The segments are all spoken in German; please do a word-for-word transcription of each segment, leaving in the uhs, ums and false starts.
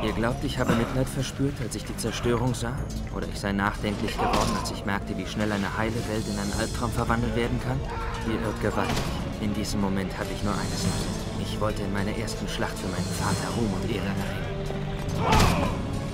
Ihr glaubt, ich habe Mitleid verspürt, als ich die Zerstörung sah? Oder ich sei nachdenklich geworden, als ich merkte, wie schnell eine heile Welt in einen Albtraum verwandelt werden kann? Ihr irrt gewaltig. In diesem Moment hatte ich nur eines im Sinn. Ich wollte in meiner ersten Schlacht für meinen Vater Ruhm und Ehre erringen.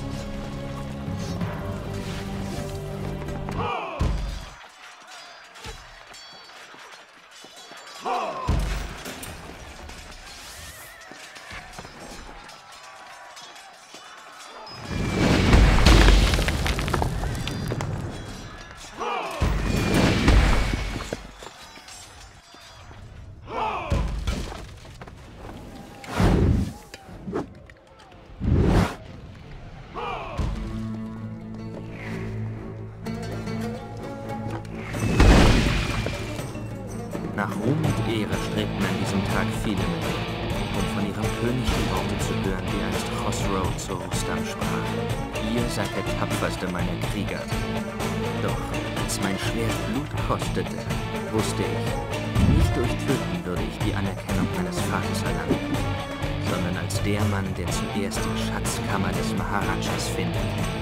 Nach Ruhm und Ehre strebten an diesem Tag viele Menschen, um von ihrem König die Worte zu hören, die einst Khosrow zu Rustam sprach. Ihr seid der tapferste meiner Krieger. Doch als mein Schwert Blut kostete, wusste ich, nicht durch Töten würde ich die Anerkennung meines Vaters erlangen, sondern als der Mann, der zuerst die Schatzkammer des Maharajas findet.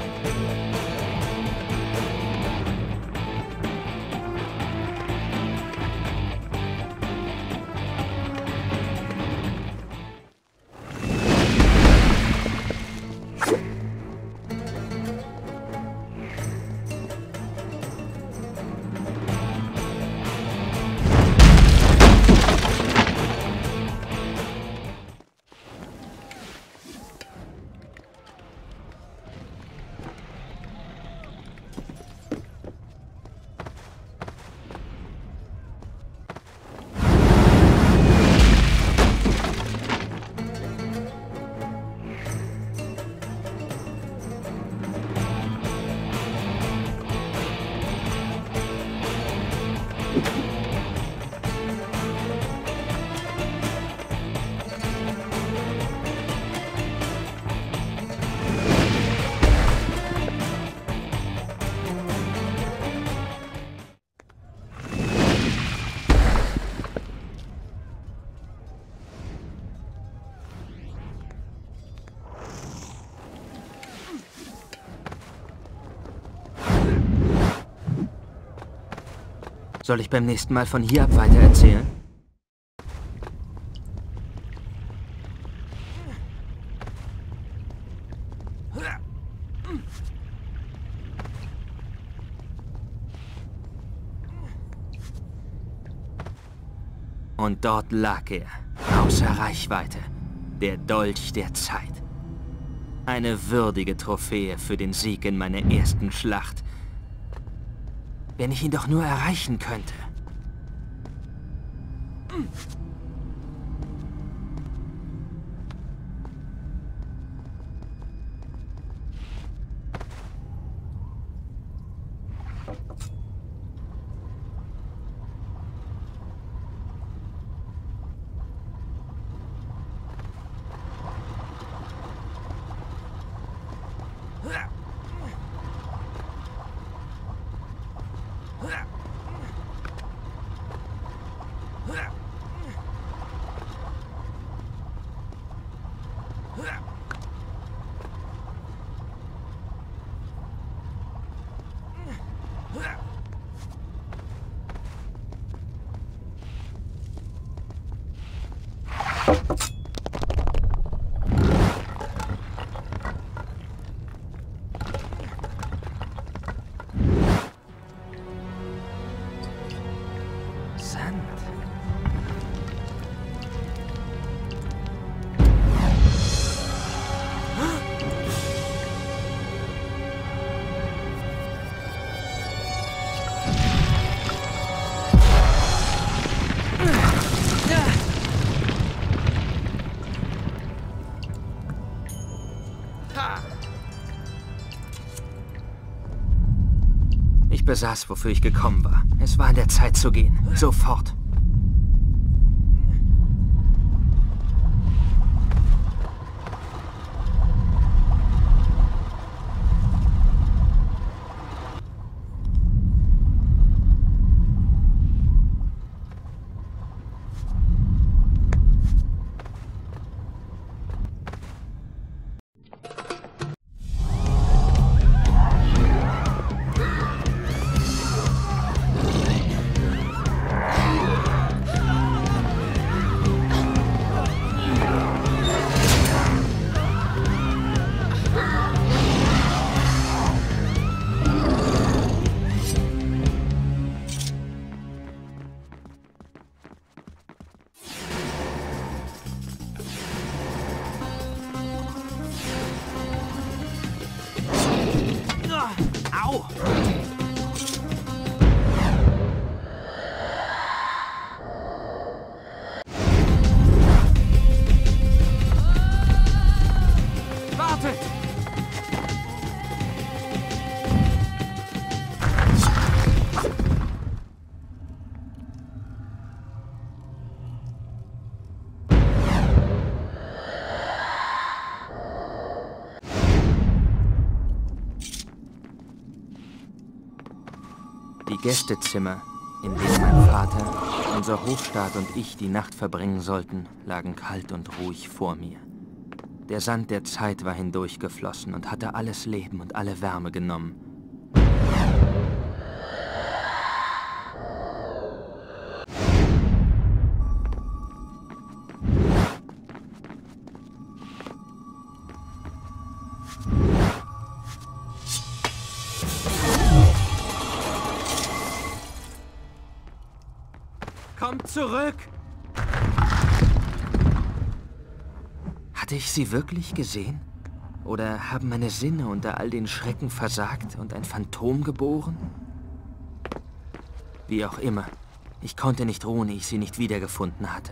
Soll ich beim nächsten Mal von hier ab weiter erzählen? Und dort lag er, außer Reichweite, der Dolch der Zeit. Eine würdige Trophäe für den Sieg in meiner ersten Schlacht. Wenn ich ihn doch nur erreichen könnte. Ich besaß, wofür ich gekommen war. Es war an der Zeit zu gehen. Sofort. Oh! Wartet! Die Gästezimmer, in denen mein Vater, unser Hofstaat und ich die Nacht verbringen sollten, lagen kalt und ruhig vor mir. Der Sand der Zeit war hindurchgeflossen und hatte alles Leben und alle Wärme genommen. Kommt zurück! Hatte ich sie wirklich gesehen? Oder haben meine Sinne unter all den Schrecken versagt und ein Phantom geboren? Wie auch immer, ich konnte nicht ruhen, ehe ich sie nicht wiedergefunden hatte.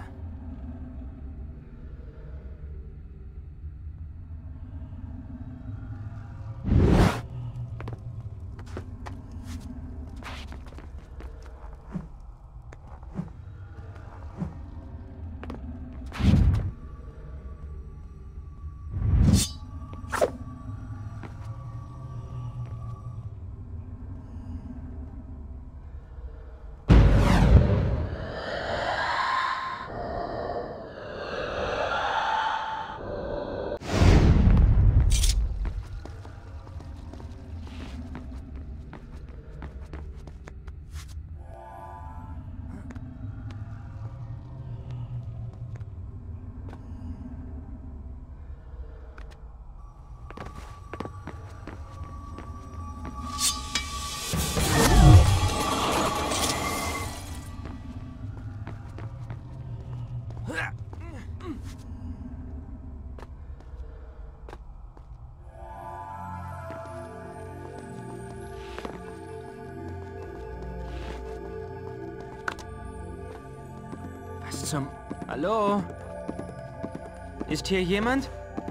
Was zum... Hallo? Ist hier jemand?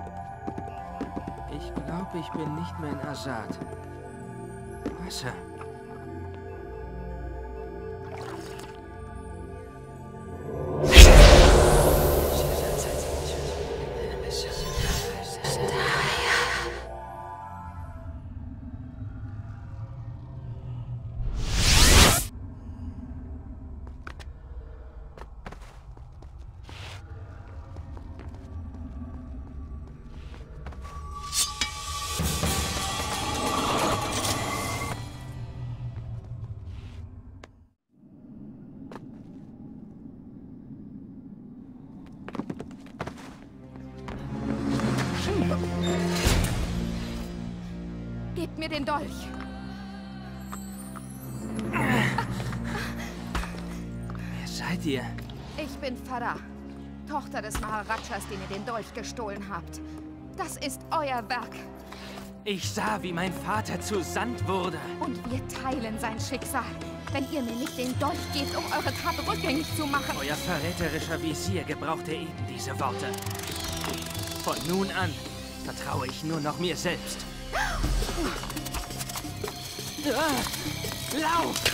Ich glaube, ich bin nicht mehr in Assad. Wasser. Gebt mir den Dolch. Wer seid ihr? Ich bin Farah, Tochter des Maharajas, den ihr den Dolch gestohlen habt. Das ist euer Werk. Ich sah, wie mein Vater zu Sand wurde. Und wir teilen sein Schicksal, wenn ihr mir nicht den Dolch gebt, um eure Tat rückgängig zu machen. Euer verräterischer Visier gebrauchte eben diese Worte. Von nun an vertraue ich nur noch mir selbst. Lauf!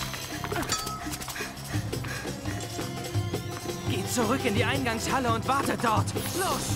Geht zurück in die Eingangshalle und wartet dort. Los!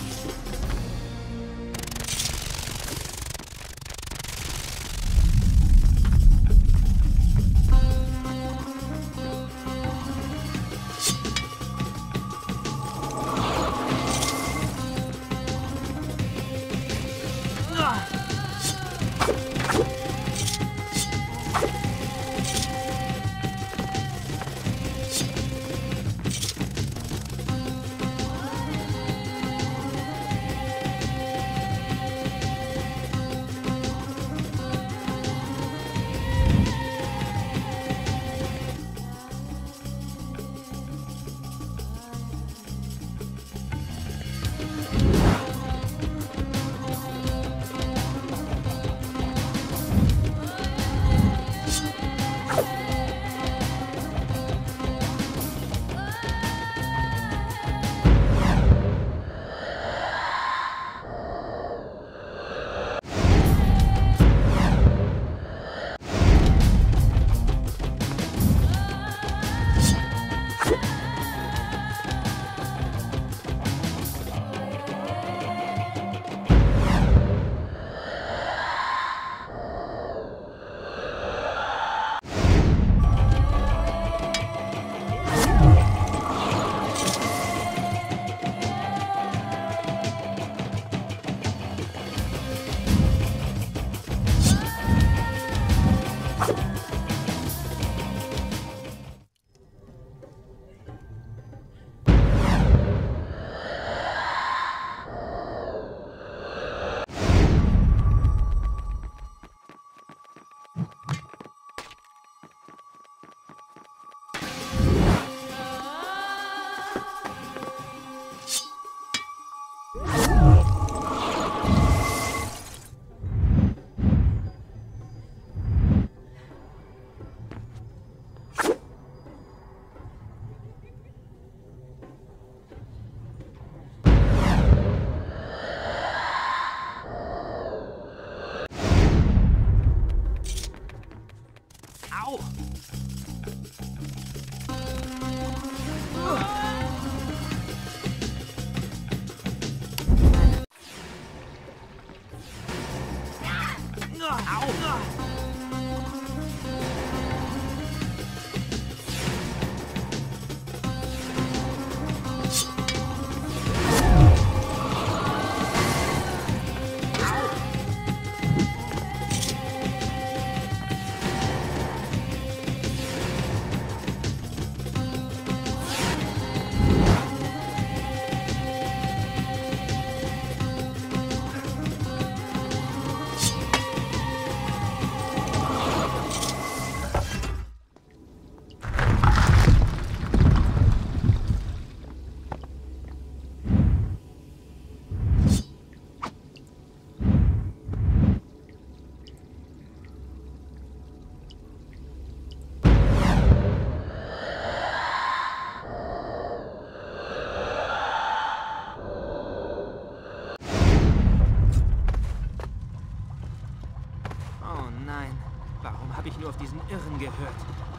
auf diesen Irren gehört.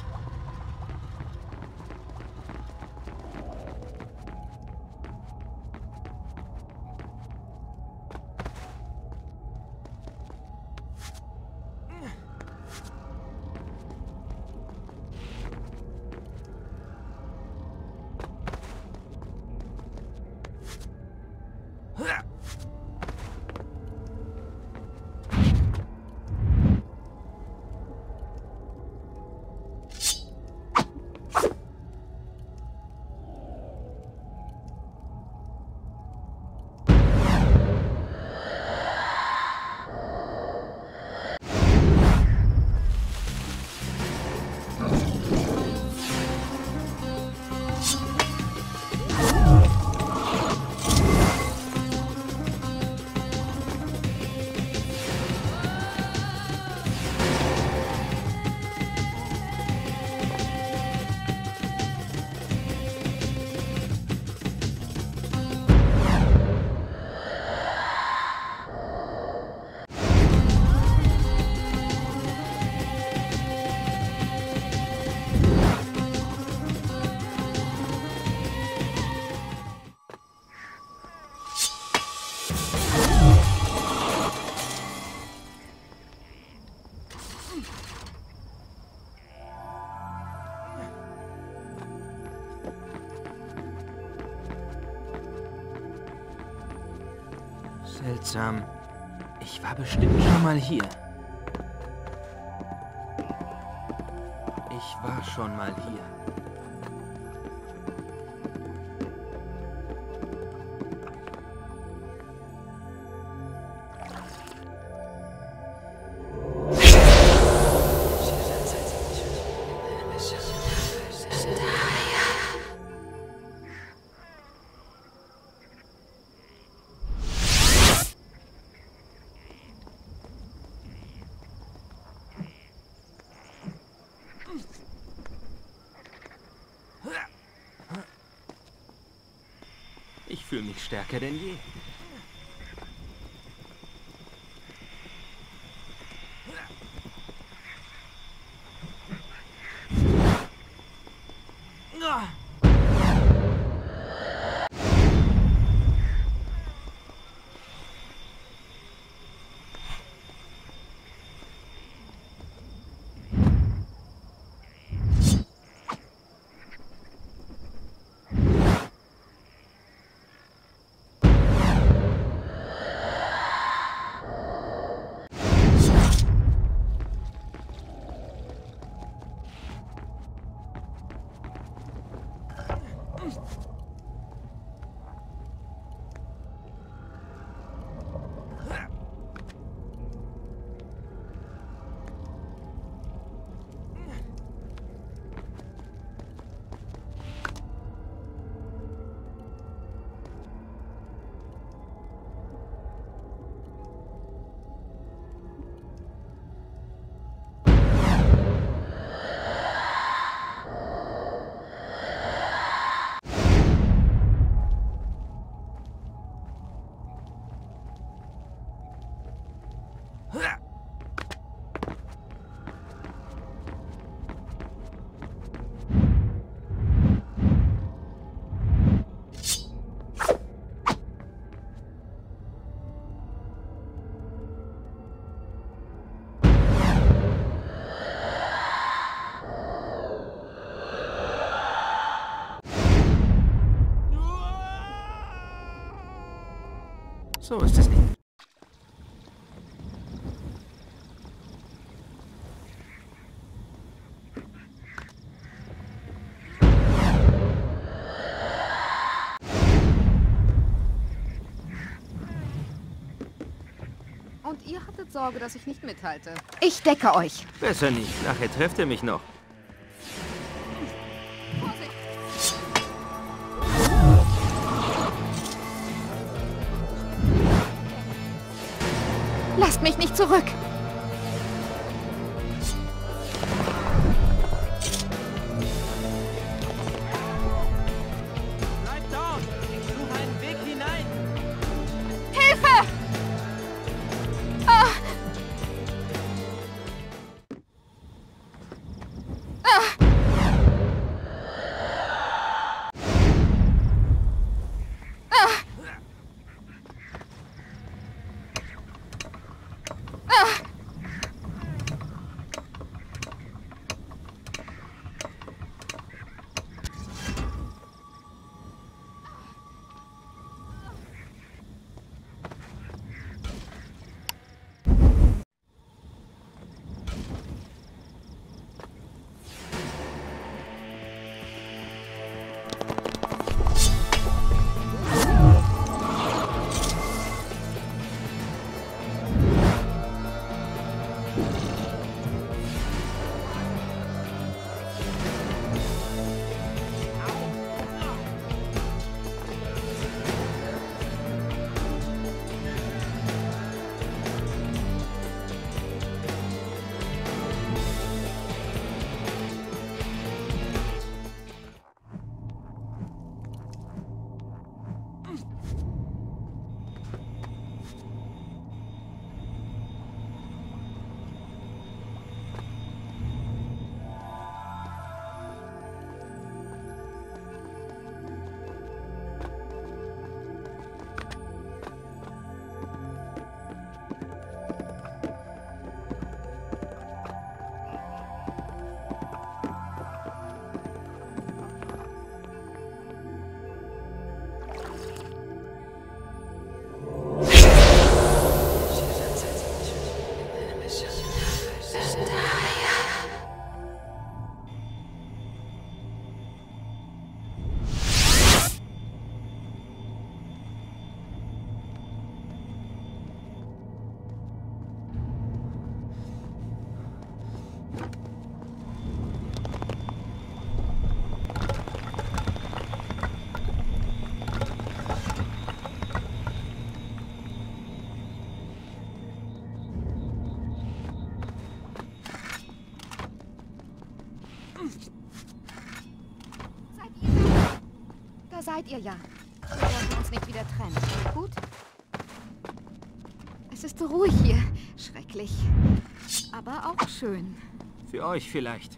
Seltsam. Ich war bestimmt schon mal hier. Ich war schon mal hier. Ich fühle mich stärker denn je. So ist es nicht. Und ihr hattet Sorge, dass ich nicht mithalte. Ich decke euch. Besser nicht. Nachher trefft ihr mich noch. Lasst mich nicht zurück! Bleib dort! Ich suche einen Weg hinein! Hilfe! Ah! Seid ihr ja. Wir sollten uns nicht wieder trennen. Gut? Es ist ruhig hier. Schrecklich. Aber auch schön. Für euch vielleicht.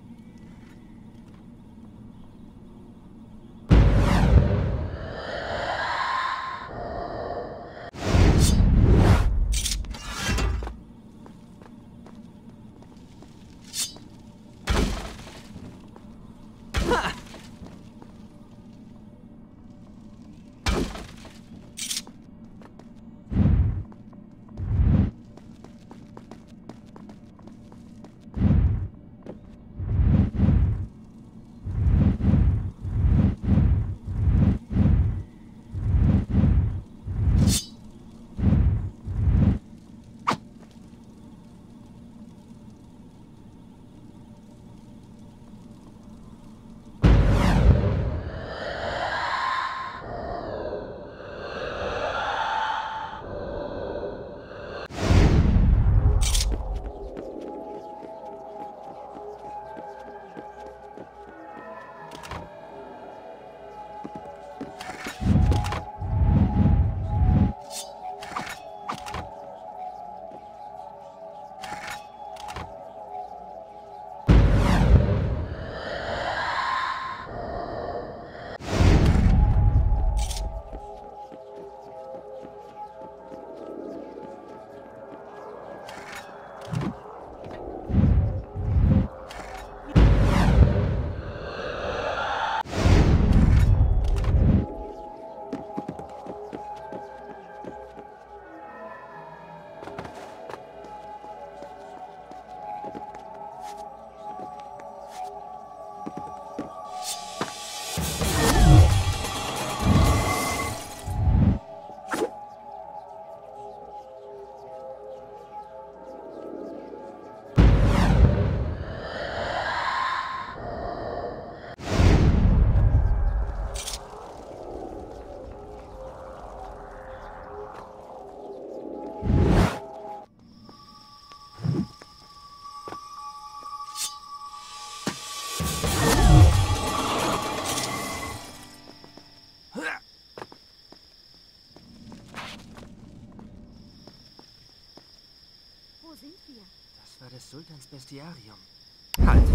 Das war des Sultans Bestiarium. Halt!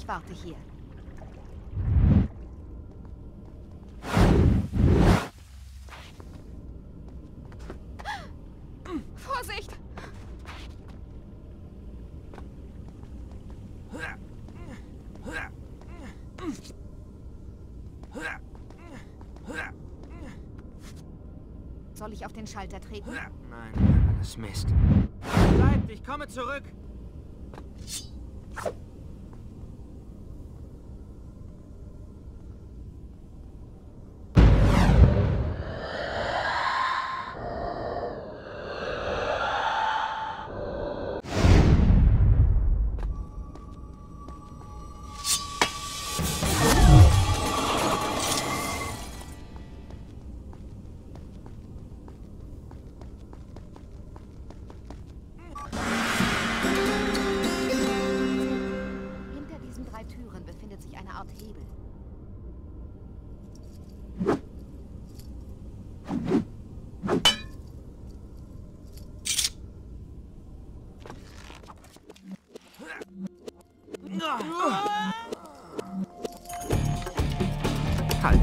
Ich warte hier. Vorsicht! Soll ich auf den Schalter treten? Nein, alles Mist. Bleibt, ich komme zurück. Hebel. Halt.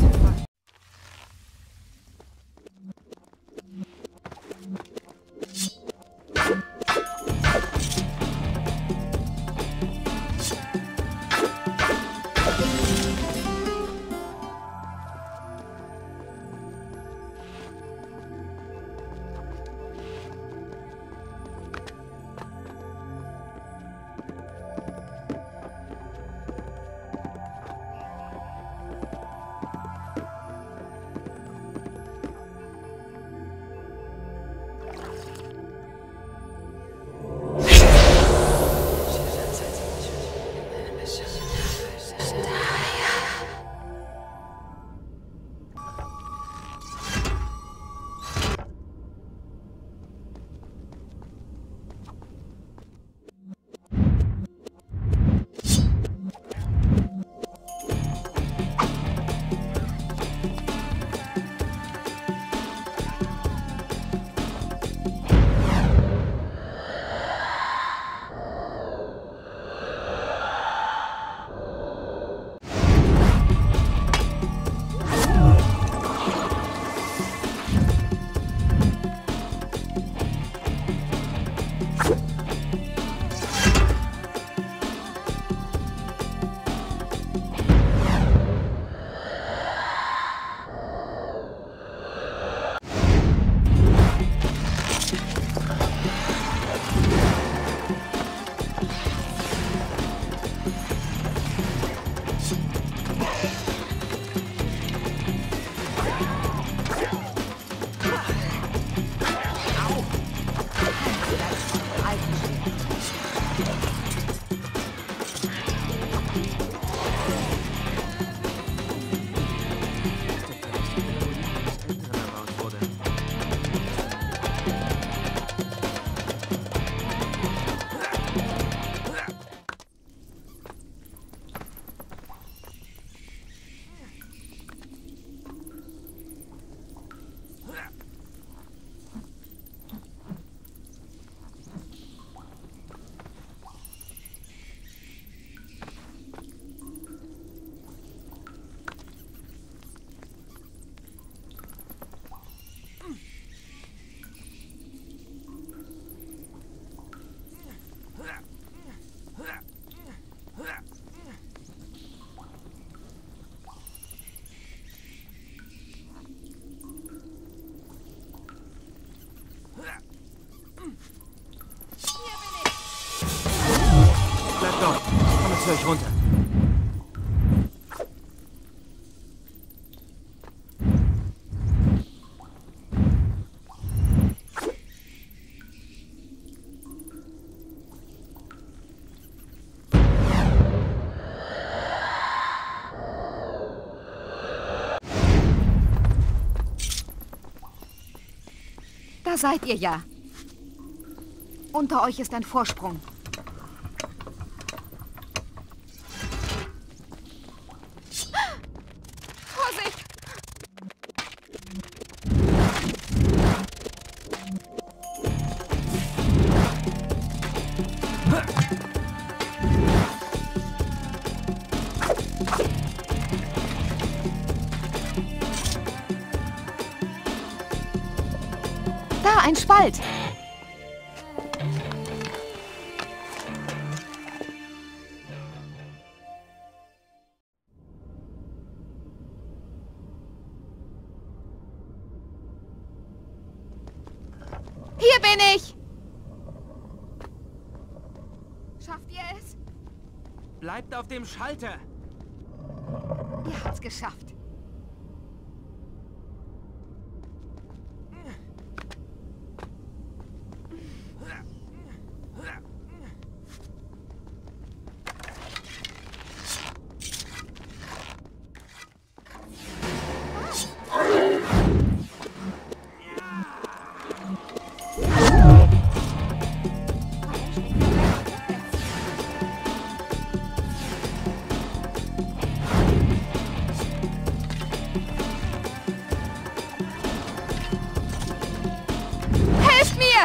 Bleibt dort. Ich komme zu euch runter. Da seid ihr ja. Unter euch ist ein Vorsprung. Vorsicht! ein Spalt. Hier bin ich! Schafft ihr es? Bleibt auf dem Schalter! Ihr habt's geschafft. Helft mir!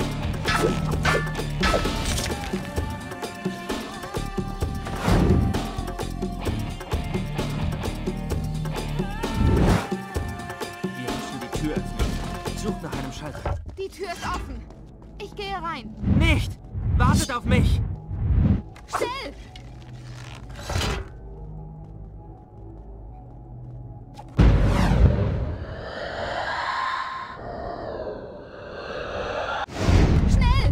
Wir müssen die Tür öffnen. Sucht nach einem Schalter. Die Tür ist offen. Ich gehe rein. Nicht! Wartet auf mich! Schnell! Schnell!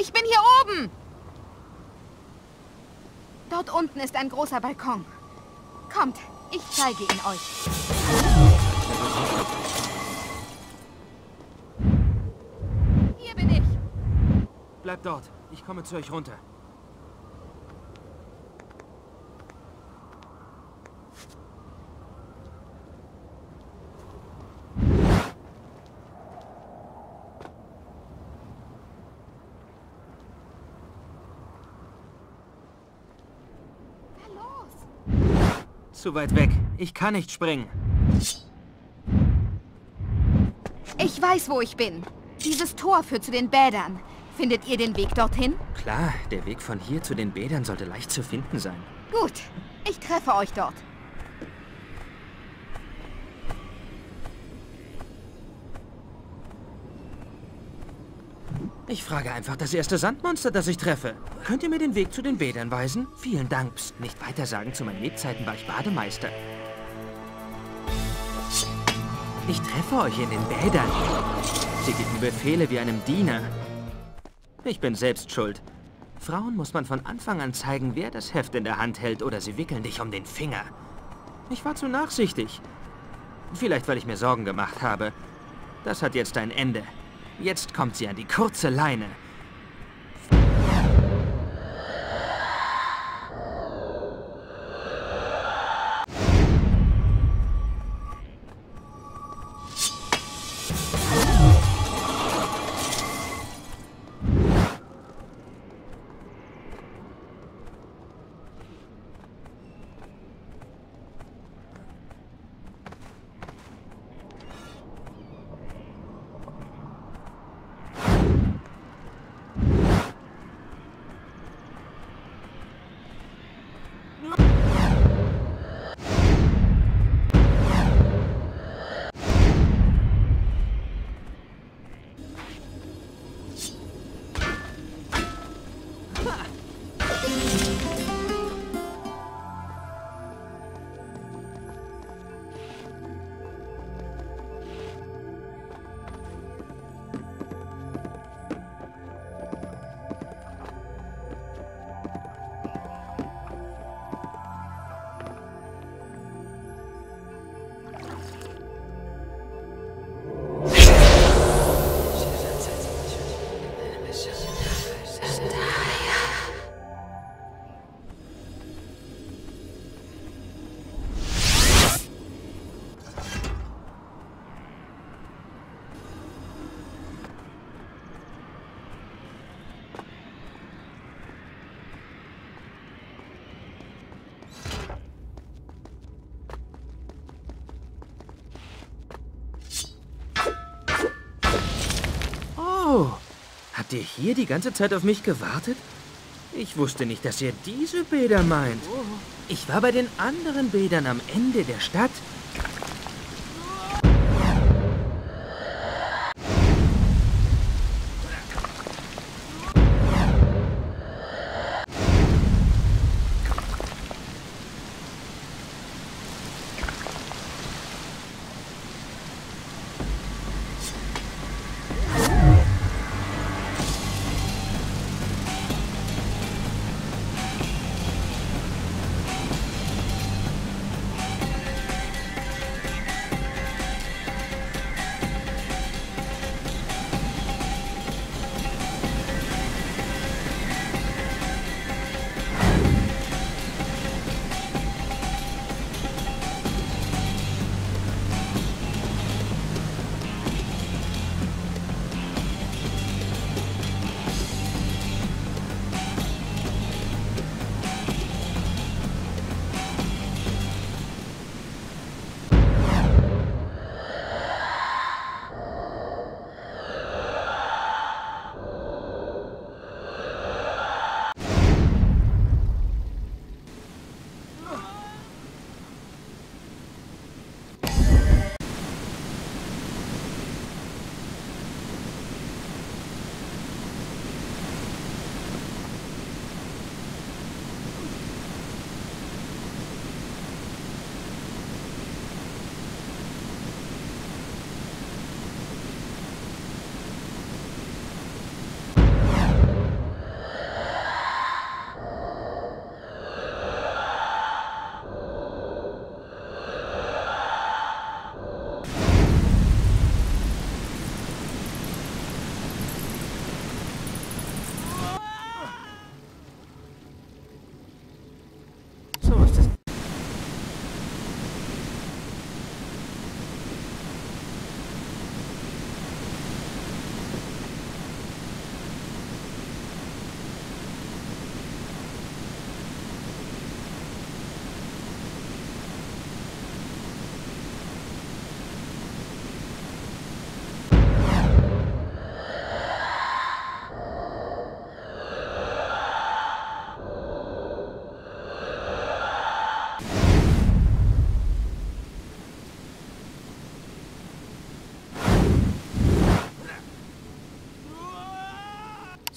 Ich bin hier oben! Dort unten ist ein großer Balkon. Kommt, ich zeige ihn euch. Hier bin ich. Bleibt dort. Ich komme zu euch runter. Zu weit weg. Ich kann nicht springen. Ich weiß, wo ich bin. Dieses Tor führt zu den Bädern. Findet ihr den Weg dorthin? Klar, der Weg von hier zu den Bädern sollte leicht zu finden sein. Gut, ich treffe euch dort. Ich frage einfach das erste Sandmonster, das ich treffe. Könnt ihr mir den Weg zu den Bädern weisen? Vielen Dank. Psst, nicht weiter sagen. Zu meinen Lebzeiten war ich Bademeister. Ich treffe euch in den Bädern. Sie geben Befehle wie einem Diener. Ich bin selbst schuld. Frauen muss man von Anfang an zeigen, wer das Heft in der Hand hält, oder sie wickeln dich um den Finger. Ich war zu nachsichtig. Vielleicht, weil ich mir Sorgen gemacht habe. Das hat jetzt ein Ende. Jetzt kommt sie an die kurze Leine. Oh, habt ihr hier die ganze Zeit auf mich gewartet? Ich wusste nicht, dass ihr diese Bäder meint. Ich war bei den anderen Bädern am Ende der Stadt.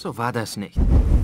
So war das nicht.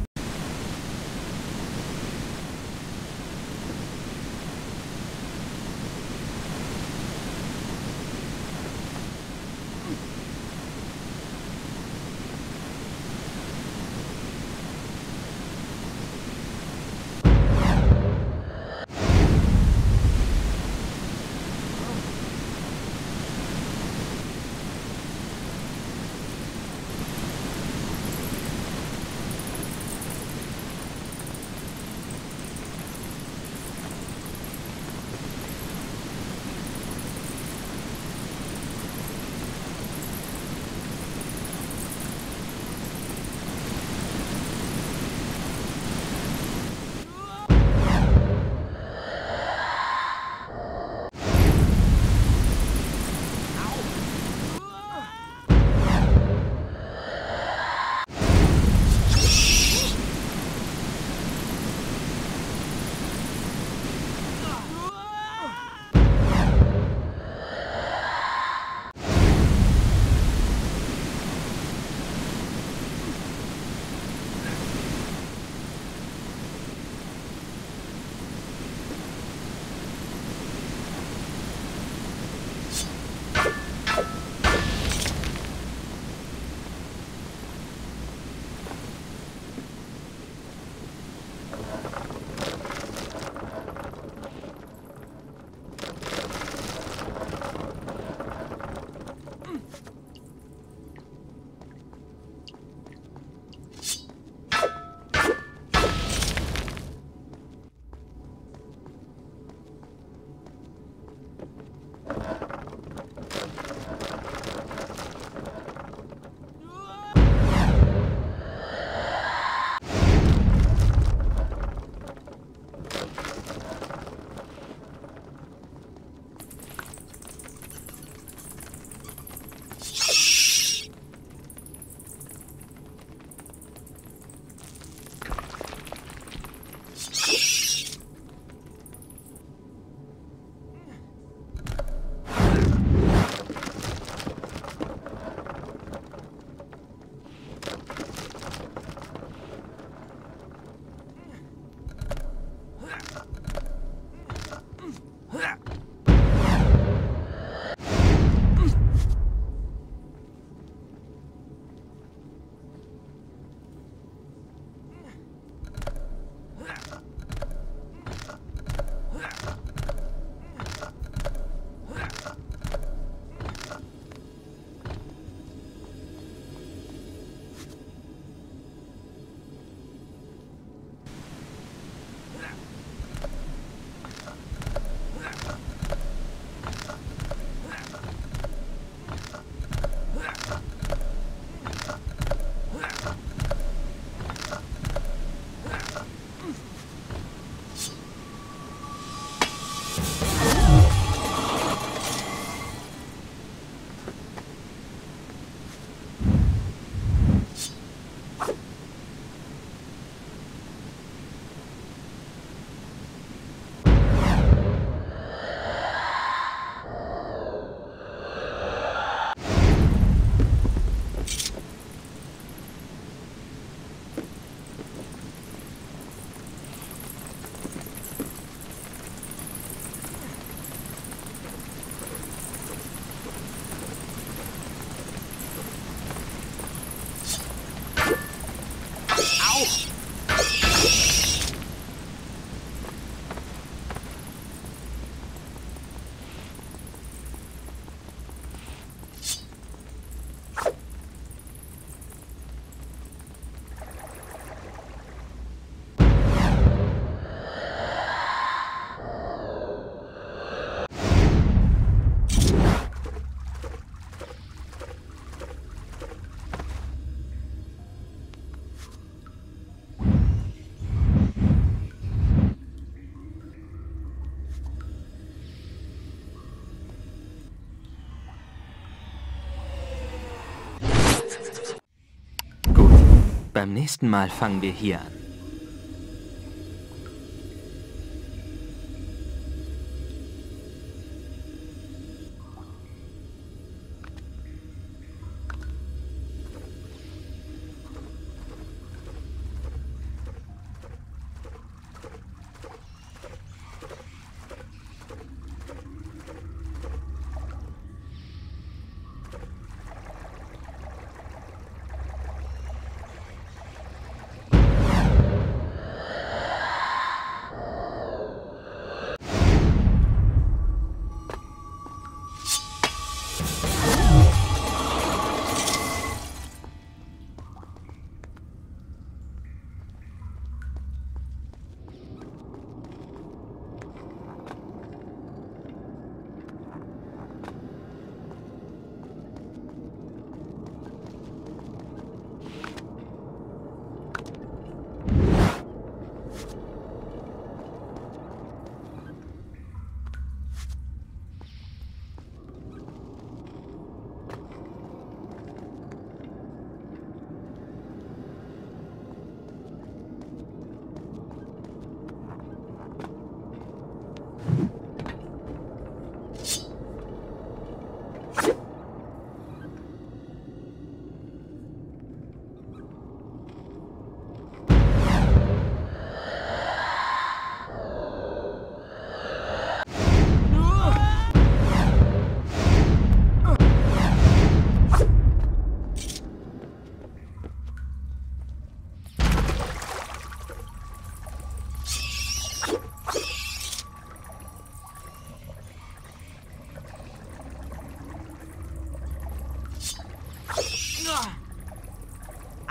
Beim nächsten Mal fangen wir hier an.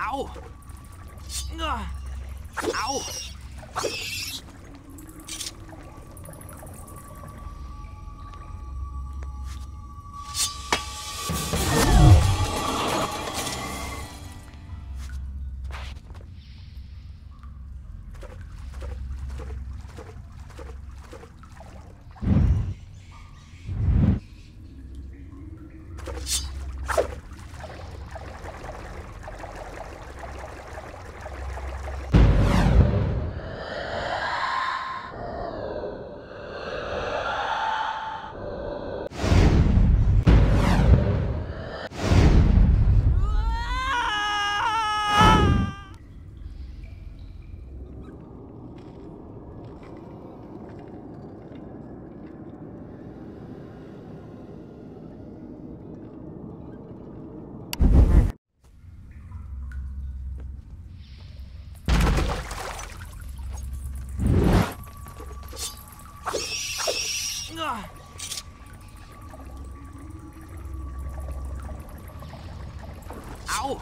Au! Au! Au!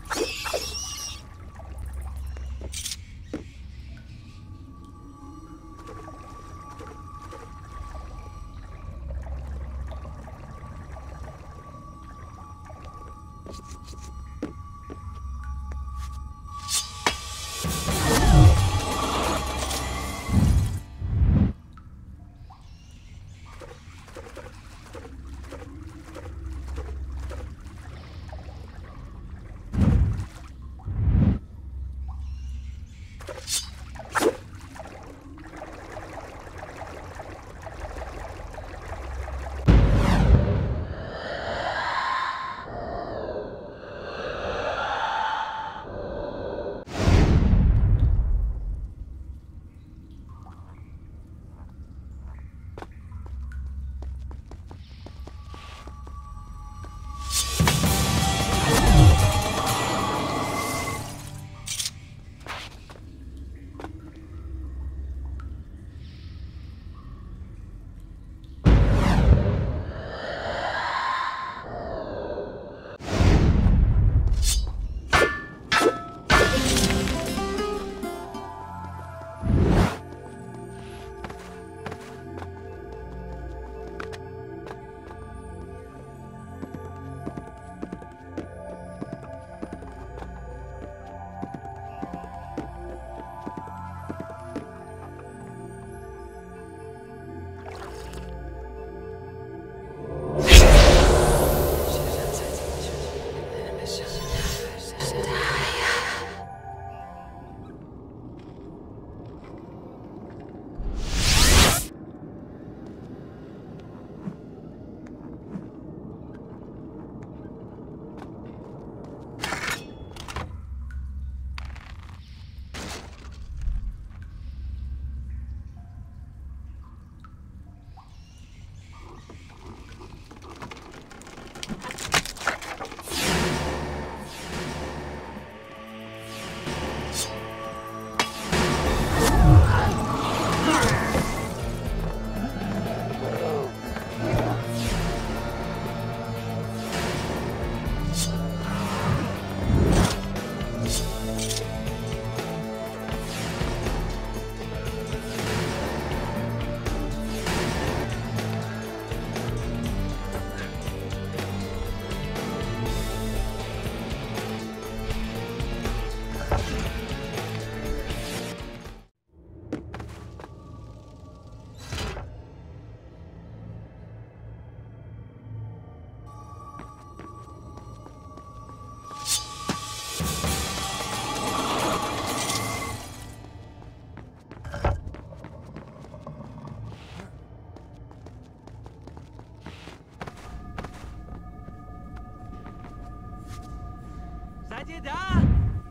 Seid ihr da?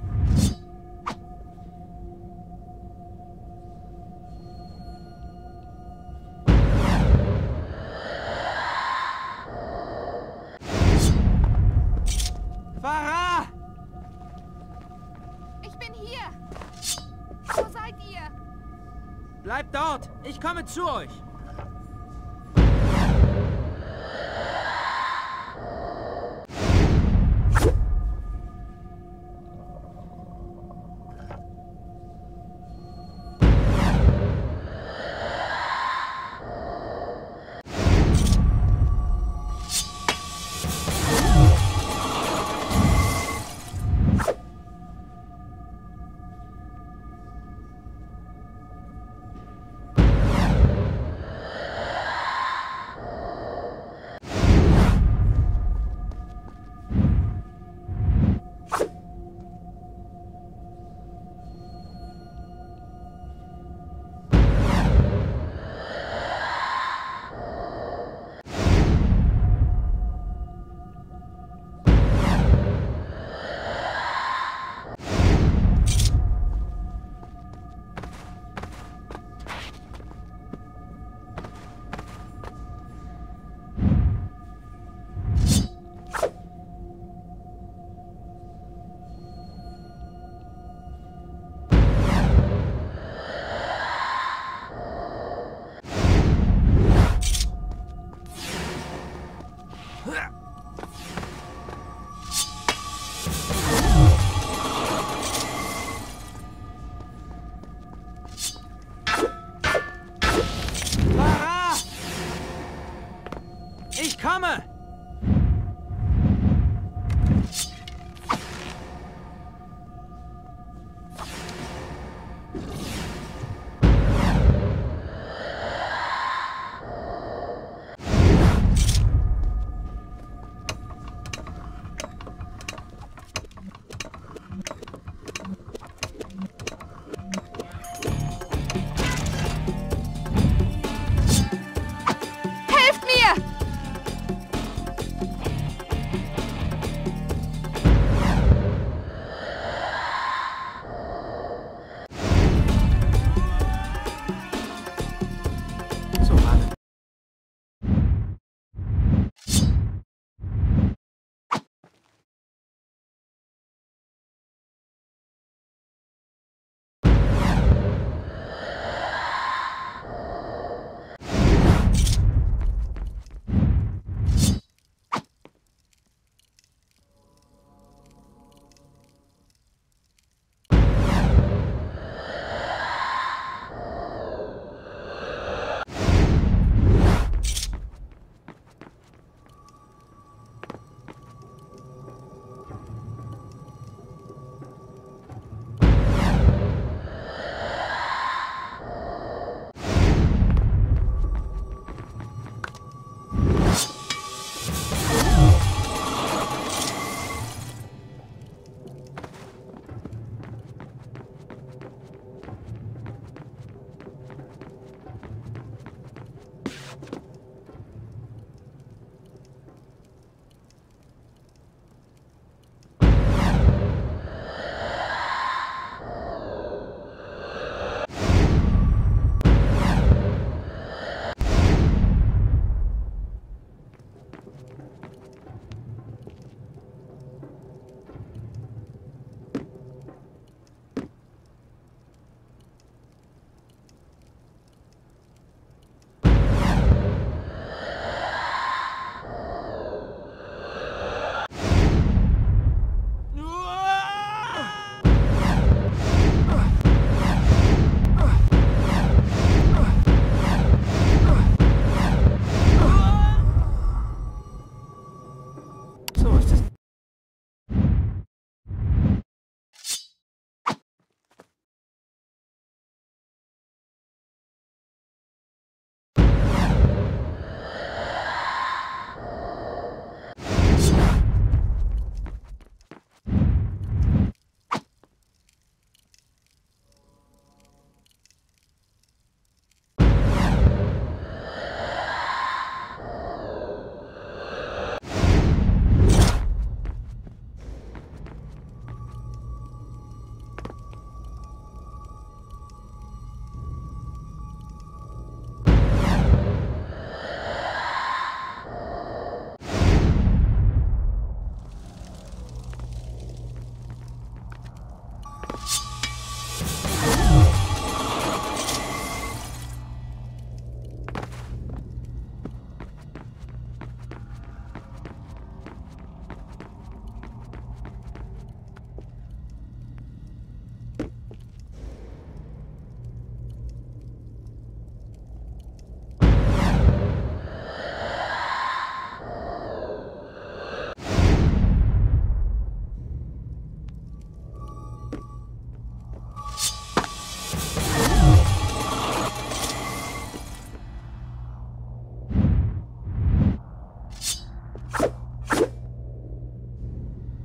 Farah! Ich bin hier. Wo seid ihr? Bleibt dort! Ich komme zu euch!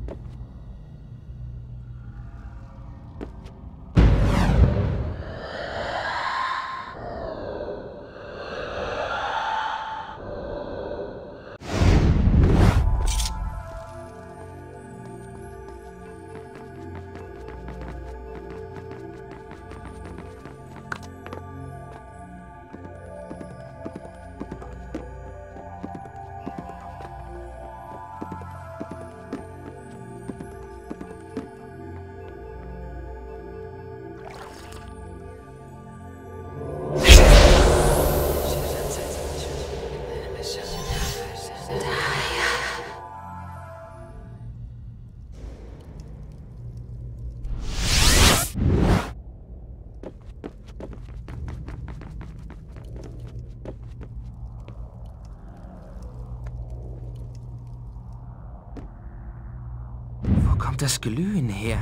Wo kommt das Glühen her?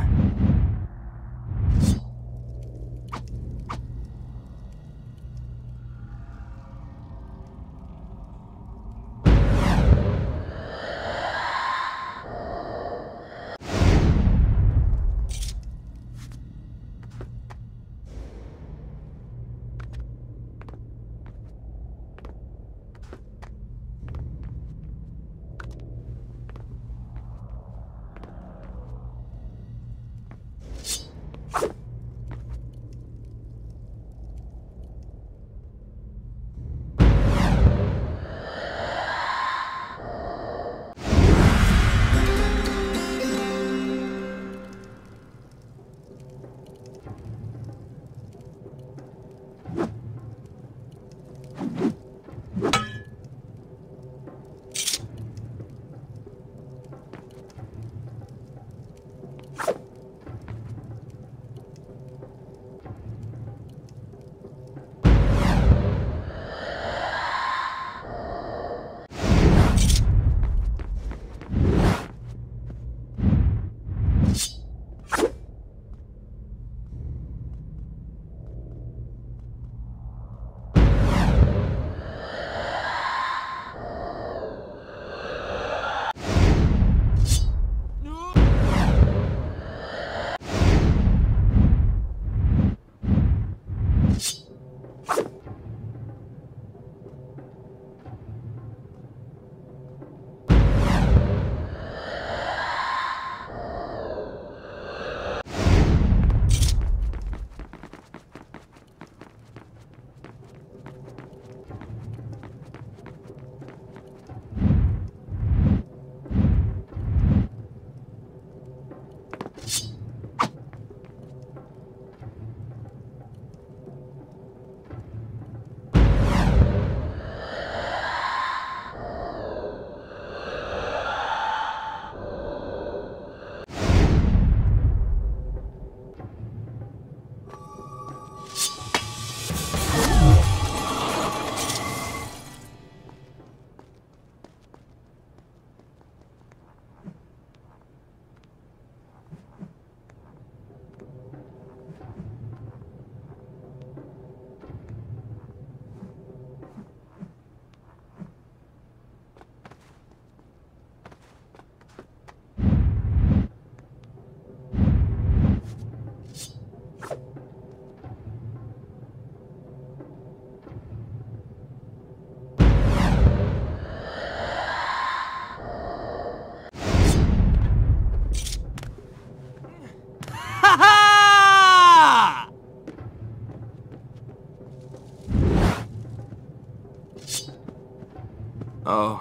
Oh.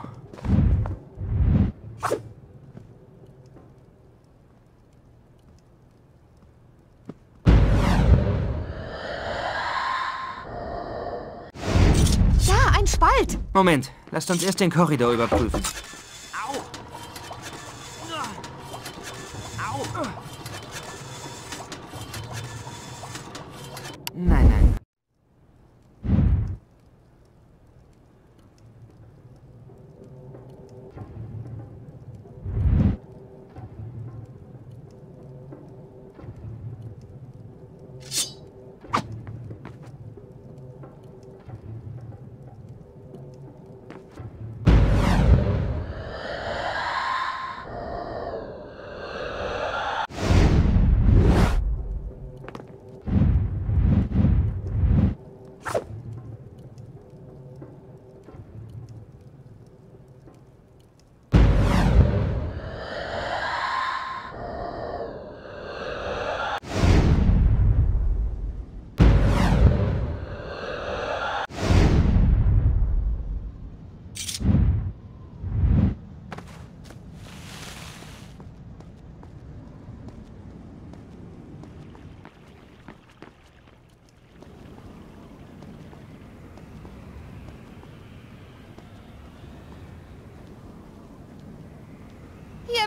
Da, ein Spalt! Moment, lasst uns erst den Korridor überprüfen. Au! Au! Nein, nein.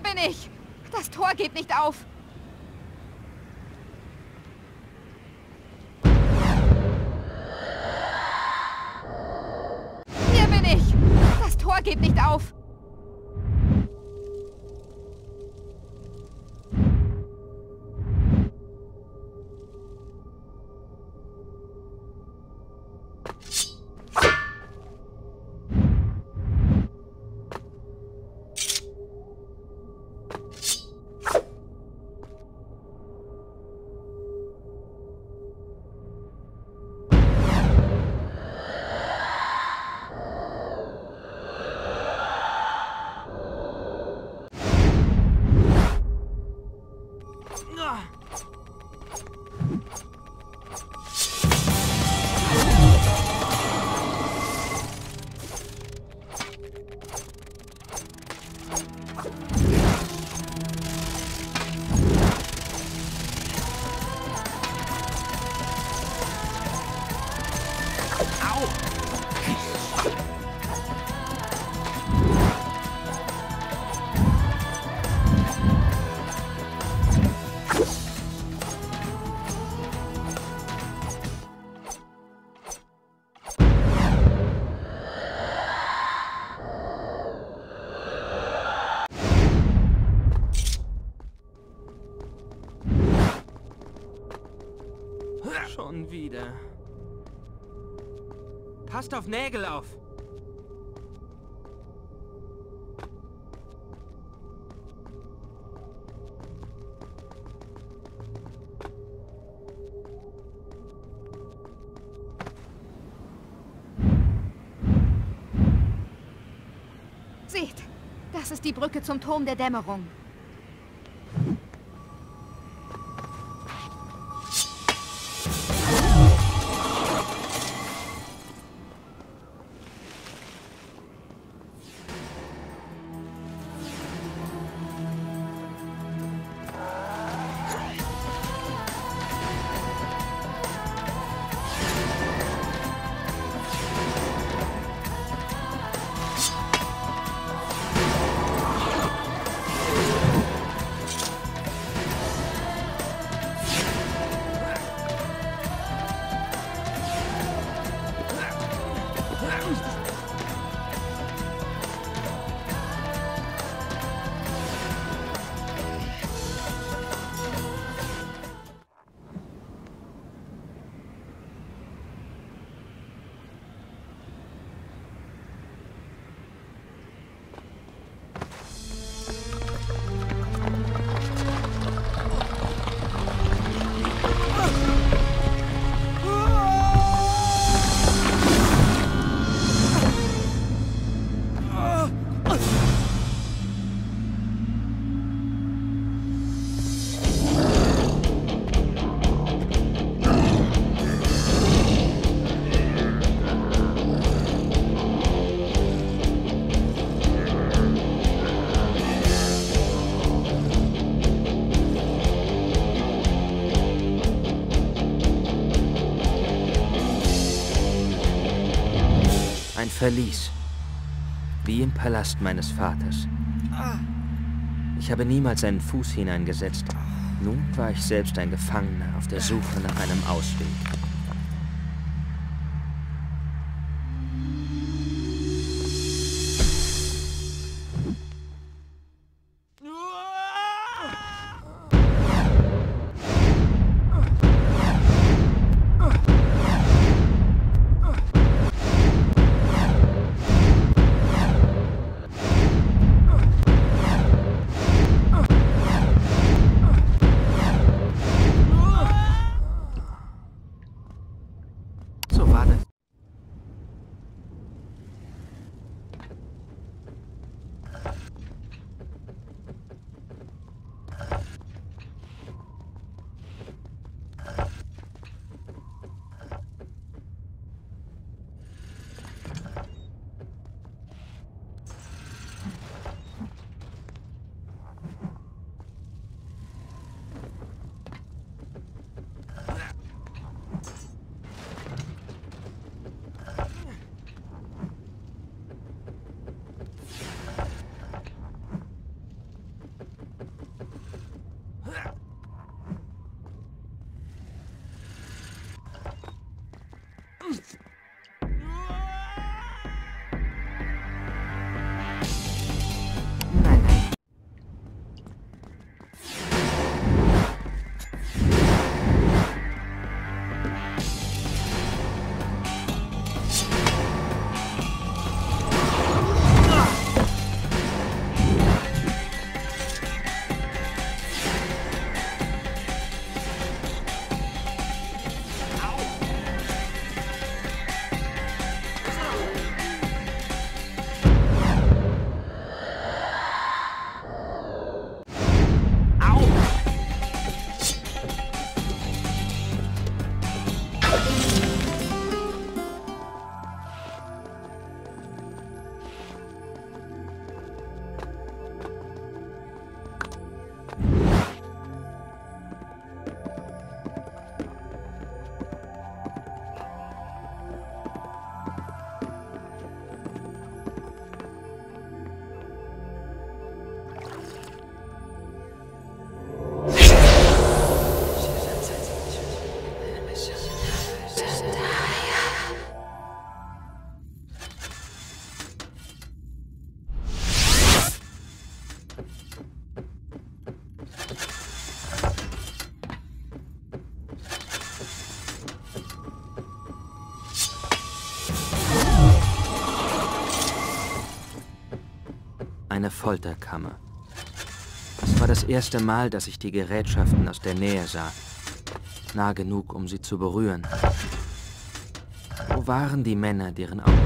bin ich! Das Tor geht nicht auf! Hier bin ich! Das Tor geht nicht auf! Schon wieder. Passt auf Nägel auf. Seht, das ist die Brücke zum Turm der Dämmerung. Ein Verlies. Wie im Palast meines Vaters. Ich habe niemals einen Fuß hineingesetzt. Nun war ich selbst ein Gefangener auf der Suche nach einem Ausweg. Eine Folterkammer. Es war das erste Mal, dass ich die Gerätschaften aus der Nähe sah. Nah genug, um sie zu berühren. Wo waren die Männer, deren Augen...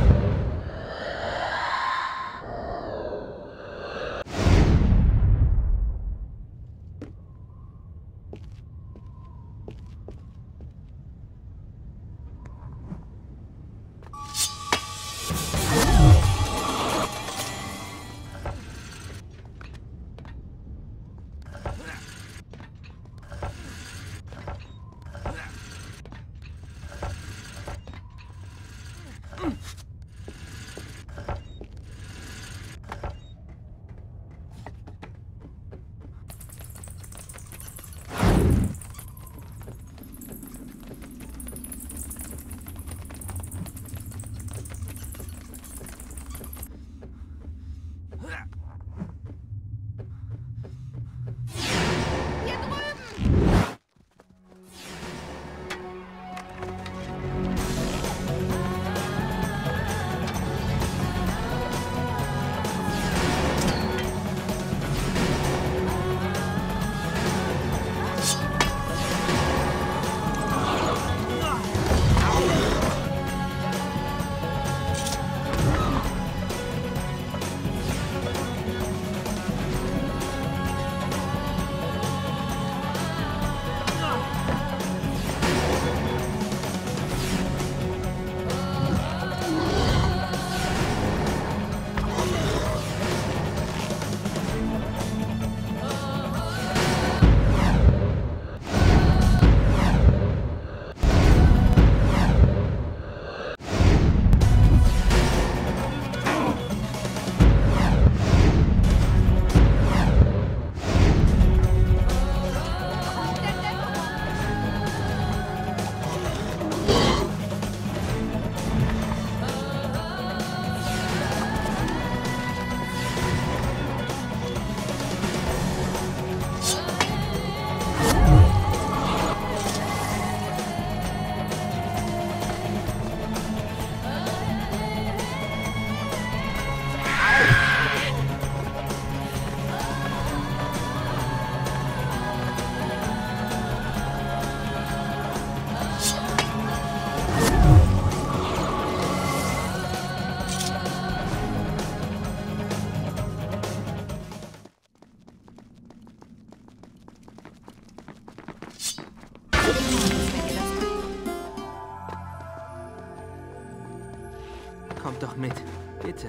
Kommt doch mit, bitte.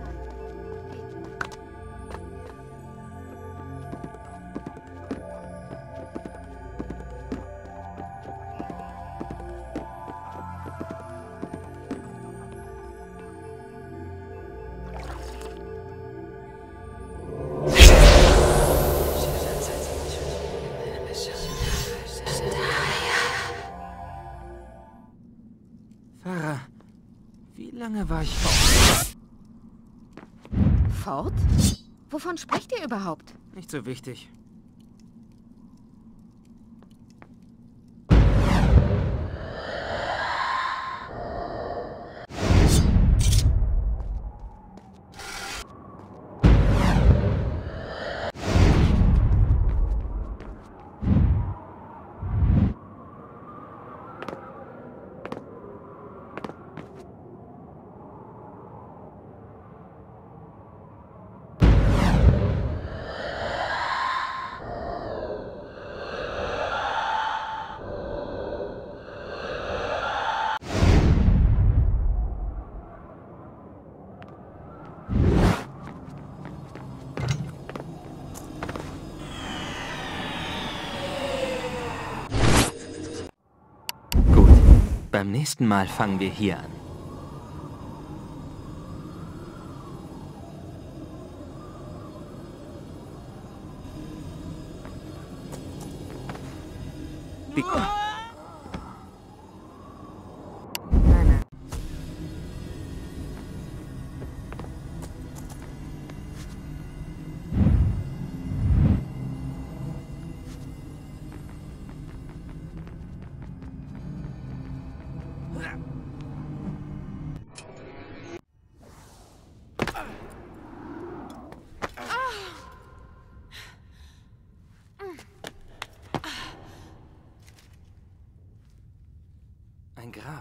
Farah, wie lange war ich fort? Fort? Wovon sprecht ihr überhaupt? Nicht so wichtig. Beim nächsten Mal fangen wir hier an. Wie... Nein, nein. Ein Grab.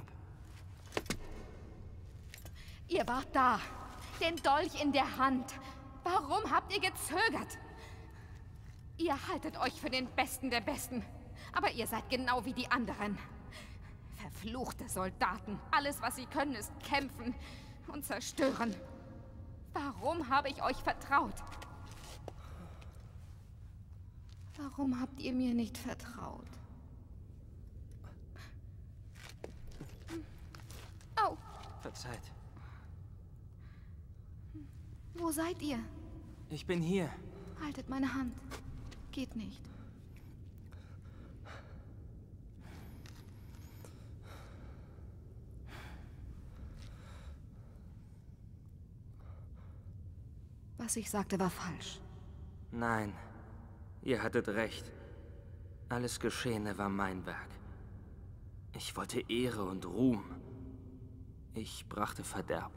Ihr wart da. Den Dolch in der Hand. Warum habt ihr gezögert? Ihr haltet euch für den Besten der Besten. Aber ihr seid genau wie die anderen. Verfluchte Soldaten. Alles, was sie können, ist kämpfen und zerstören. Warum habe ich euch vertraut? Warum habt ihr mir nicht vertraut? Au! Verzeiht. Wo seid ihr? Ich bin hier. Haltet meine Hand. Geht nicht. Was ich sagte, war falsch. Nein, ihr hattet recht. Alles Geschehene war mein Werk. Ich wollte Ehre und Ruhm. Ich brachte Verderben.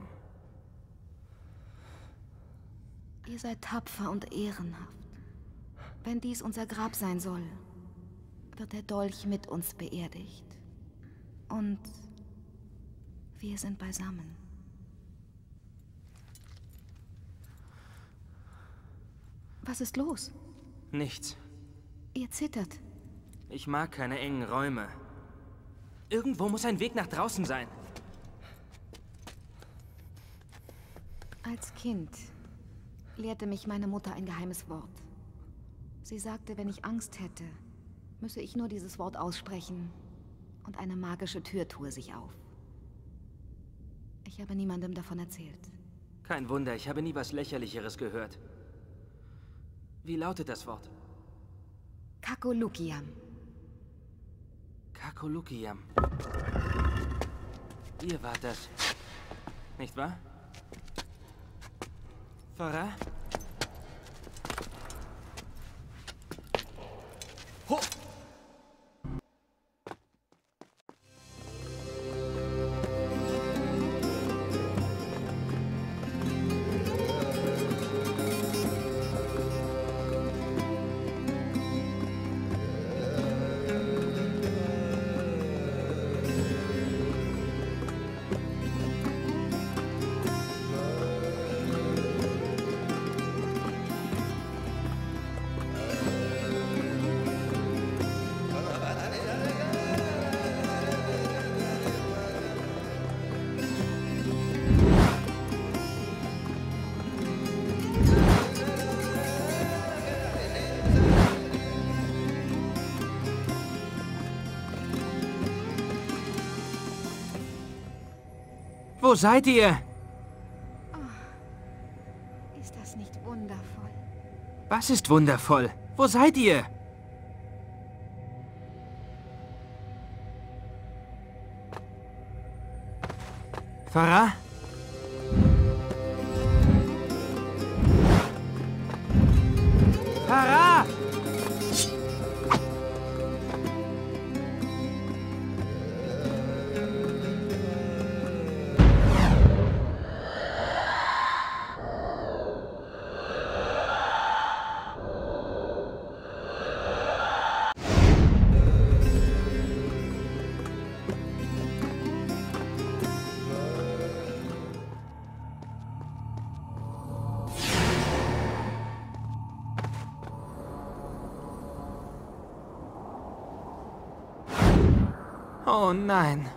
Ihr seid tapfer und ehrenhaft. Wenn dies unser Grab sein soll, wird der Dolch mit uns beerdigt. Und wir sind beisammen. Was ist los? Nichts. Ihr zittert. Ich mag keine engen Räume. Irgendwo muss ein Weg nach draußen sein. Als Kind lehrte mich meine Mutter ein geheimes Wort. Sie sagte, wenn ich Angst hätte, müsse ich nur dieses Wort aussprechen und eine magische Tür tue sich auf. Ich habe niemandem davon erzählt. Kein Wunder, ich habe nie was Lächerlicheres gehört. Wie lautet das Wort? Kakolukiam. Kakolukiam. Ihr wart das. Nicht wahr? Farah? Ho! Wo seid ihr? Oh, ist das nicht wundervoll? Was ist wundervoll? Wo seid ihr? Farah? Farah! Oh nein.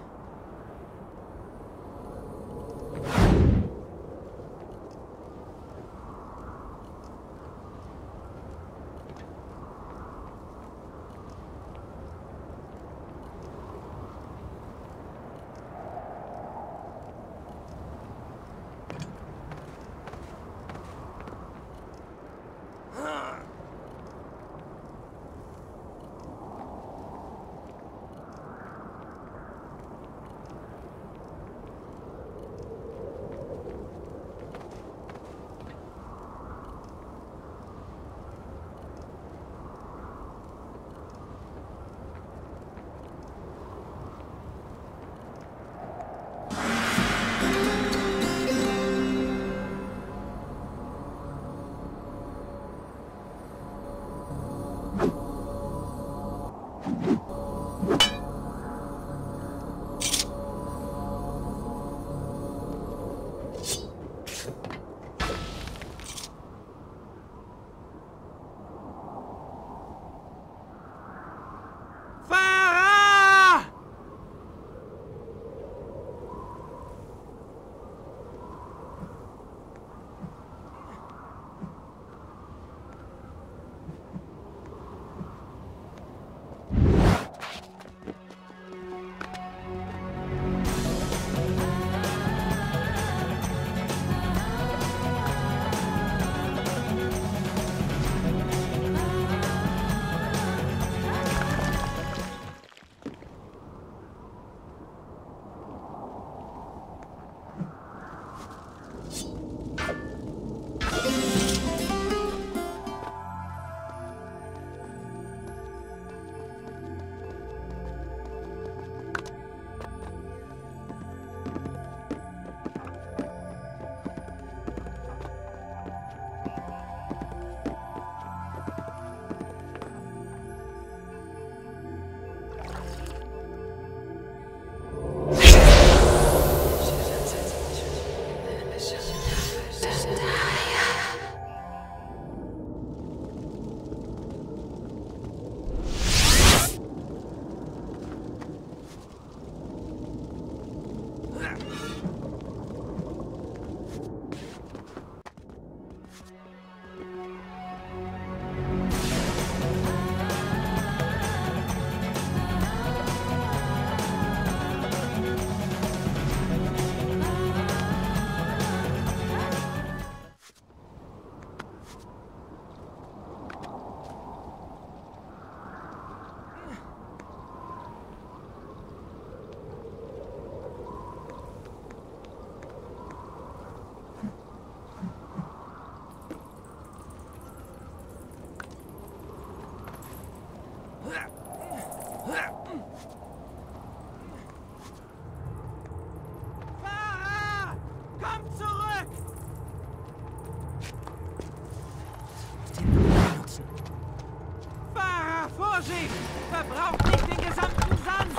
Vorsicht! Verbraucht nicht den gesamten Sand!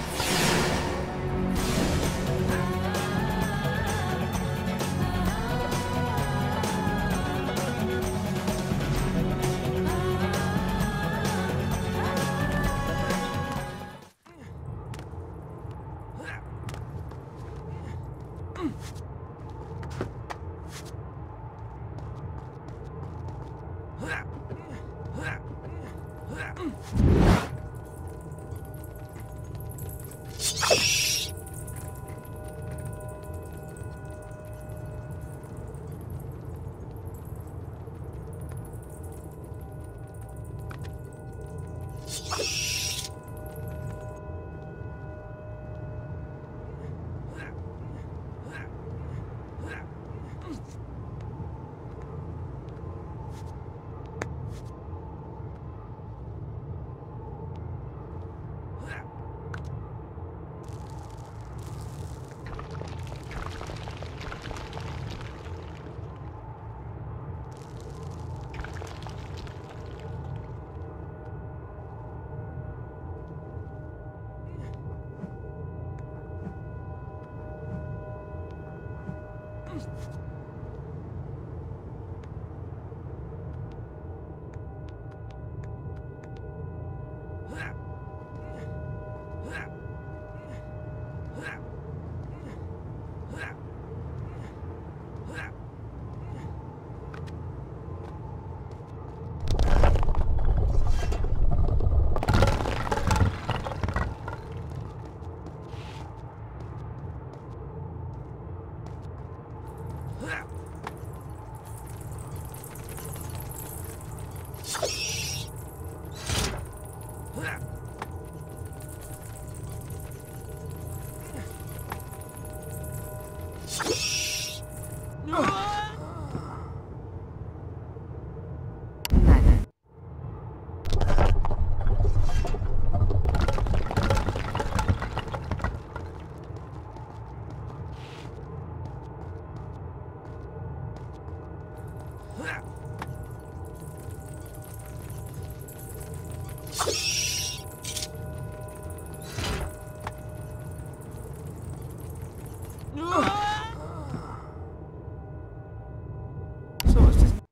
So ist es.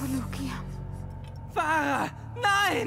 Kollegium. Farah! Nein!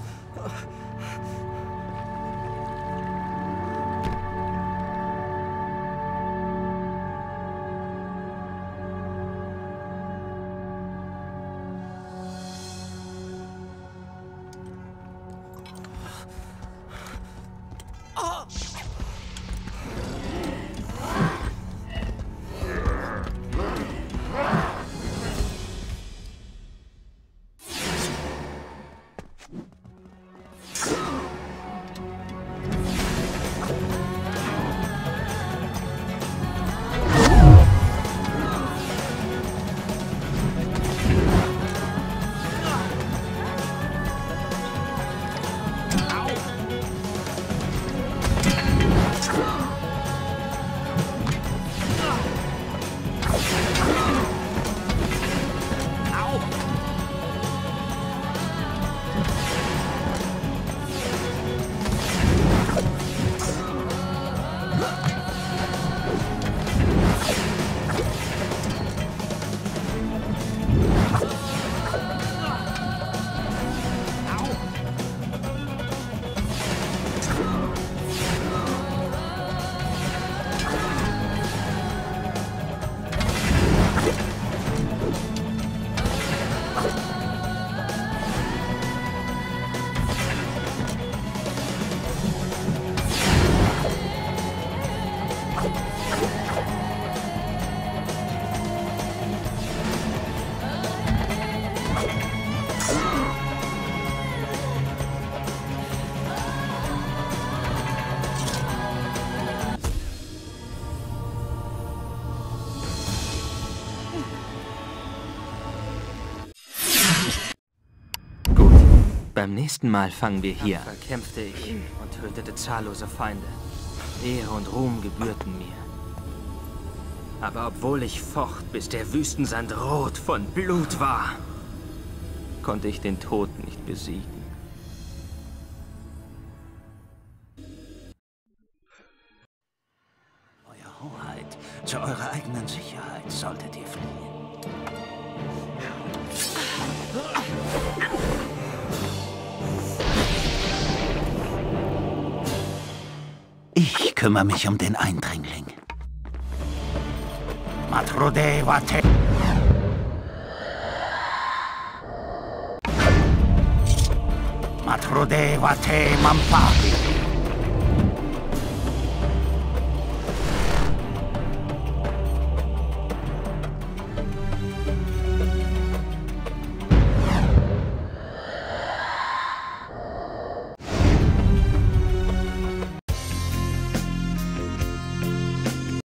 Beim nächsten Mal fangen wir hier an. Kämpfte ich und tötete zahllose Feinde. Ehre und Ruhm gebührten mir. Aber obwohl ich focht, bis der Wüstensand rot von Blut war, konnte ich den Tod nicht besiegen. Euer Hoheit, zu eurer eigenen Sicherheit solltet ihr fliehen. Ich kümmere mich um den Eindringling. Matrude Wate. Matrude Wate Mampa.